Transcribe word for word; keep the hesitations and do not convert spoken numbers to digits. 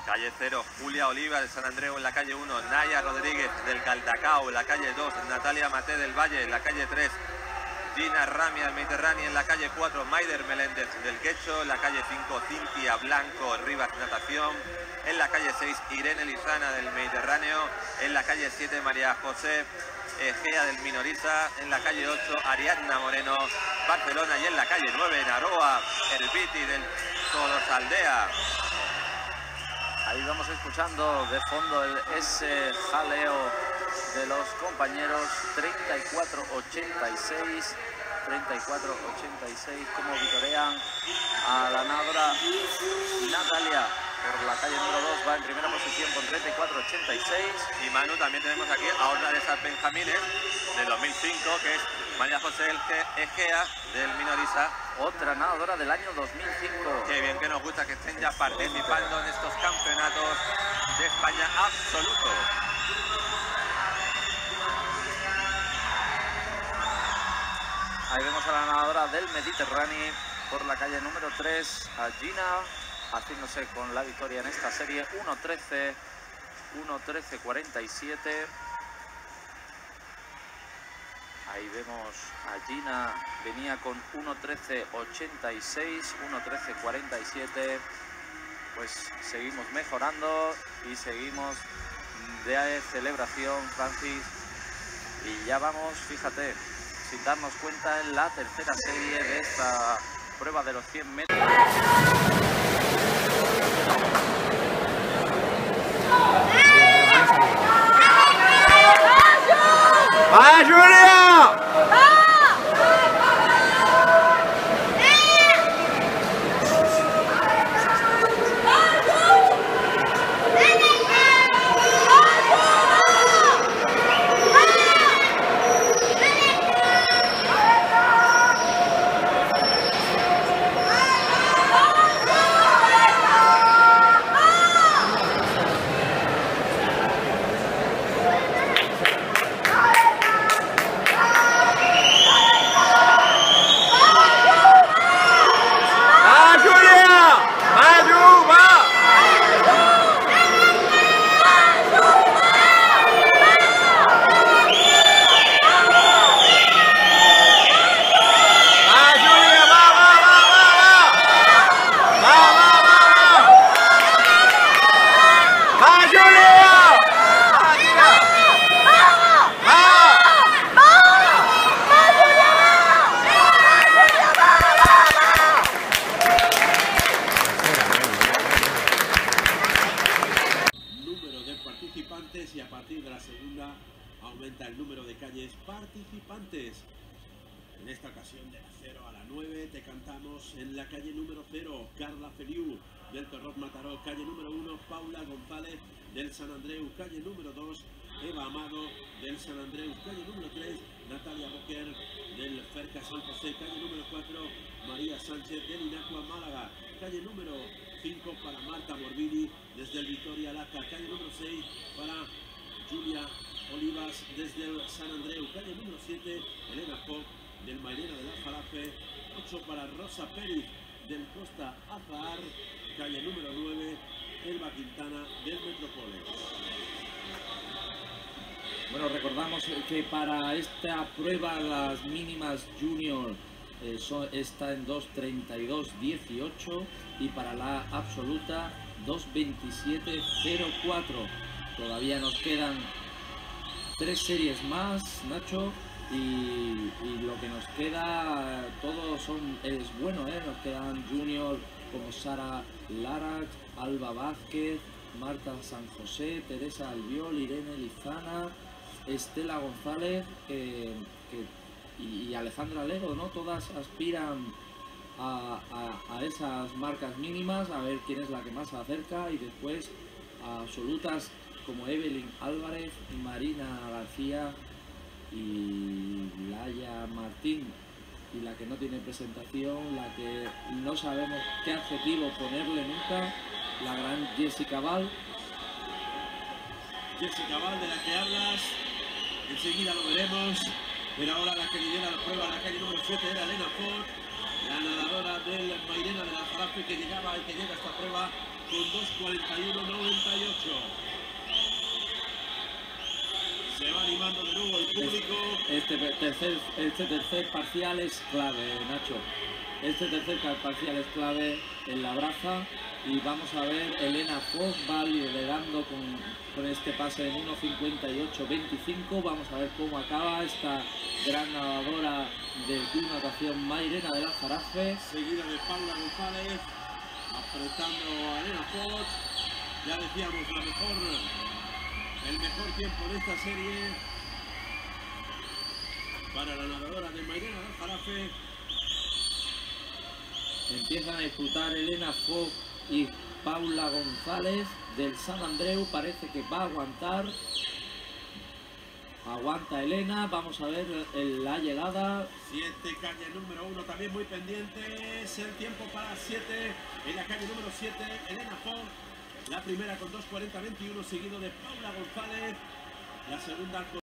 Calle cero, Julia Oliva de San Andreu en la calle uno, Naya Rodríguez del Caldacao en la calle dos, Natalia Maté del Valle en la calle tres, Gina Ramia del Mediterráneo en la calle cuatro, Maider Meléndez del Quecho en la calle cinco, Cintia Blanco Rivas Natación en la calle seis, Irene Lizana del Mediterráneo en la calle siete, María José Egea del Minorisa en la calle ocho, Ariadna Moreno Barcelona, y en la calle nueve, Naroa Herbiti del Tolosaldea. Ahí vamos escuchando de fondo el, ese jaleo de los compañeros. Treinta y cuatro ochenta y seis, treinta y cuatro ochenta y seis, como vitorean a la nadadora Natalia por la calle número dos, va en primera posición con treinta y cuatro ochenta y seis. Y Manu, también tenemos aquí a otra de esas benjamines del dos mil cinco, que es María José Egea del Minorisa. Otra nadadora del año dos mil cinco. Qué bien que nos gusta que estén ya participando en estos campeonatos de España absoluto. Ahí vemos a la nadadora del Mediterráneo por la calle número tres, a Gina, haciéndose con la victoria en esta serie. uno trece cuarenta y siete. Ahí vemos a Gina, venía con uno trece ochenta y seis, uno trece cuarenta y siete. Pues seguimos mejorando y seguimos de celebración, Francis. Y ya vamos, fíjate, sin darnos cuenta, en la tercera serie de esta prueba de los cien metros. ¡Va, Julia! Y a partir de la segunda aumenta el número de calles participantes. En esta ocasión de la cero a la nueve te cantamos en la calle número cero, Carla Feliu del Torrot Mataró, calle número uno, Paula González del San Andreu, calle número dos, Eva Amado del San Andreu, calle número tres, Natalia Boquer del Ferca San José, calle número cuatro, María Sánchez del Inacua Málaga, calle número cinco para Marta Morbidi desde el Vitoria Laca, calle número seis para Julia Olivas desde el San Andreu, calle número siete, Elena Fox del Mairena del Aljarafe, ocho para Rosa Pérez del Costa Azahar, calle número nueve, Elba Quintana del Metrópolis. Bueno, recordamos que para esta prueba las mínimas junior eh, son, está en dos treinta y dos dieciocho y para la absoluta dos veintisiete cero cuatro. Todavía nos quedan tres series más, Nacho, y, y lo que nos queda, todo son, es bueno, ¿eh? Nos quedan junior como Sara Lara, Alba Vázquez, Marta San José, Teresa Albiol, Irene Lizana, Estela González eh, que, y, y Alejandra Lero, ¿no? Todas aspiran a, a, a esas marcas mínimas, a ver quién es la que más se acerca, y después a absolutas como Evelyn Álvarez, Marina García y Laia Martín, y la que no tiene presentación, la que no sabemos qué adjetivo ponerle nunca, la gran Jessica Val. Jessica Val, de la que hablas, enseguida lo veremos, pero ahora la que lidera la prueba, la calle número siete, era Elena Ford, la nadadora del Mairena de la Aljarafe, que llegaba y que llega a esta prueba con dos cuarenta y uno noventa y ocho. Se va animando de nuevo el público. Este tercer, este tercer parcial es clave, Nacho. Este tercer parcial es clave en la braza. Y vamos a ver, Elena Fox va liderando con, con este pase en uno cincuenta y ocho veinticinco. Vamos a ver cómo acaba esta gran nadadora de Club Natación Mairena del Aljarafe. Seguida de Paula González, apretando a Elena Fox. Ya decíamos, la mejor, el mejor tiempo de esta serie para la nadadora de Mairena del Aljarafe. Empiezan a disputar Elena Fox y Paula González del San Andreu. Parece que va a aguantar. Aguanta Elena. Vamos a ver en la llegada. siete, calle número uno, también muy pendientes. El tiempo para siete. En la calle número siete, Elena Fox. La primera con dos cuarenta veintiuno, seguido de Paula González. La segunda con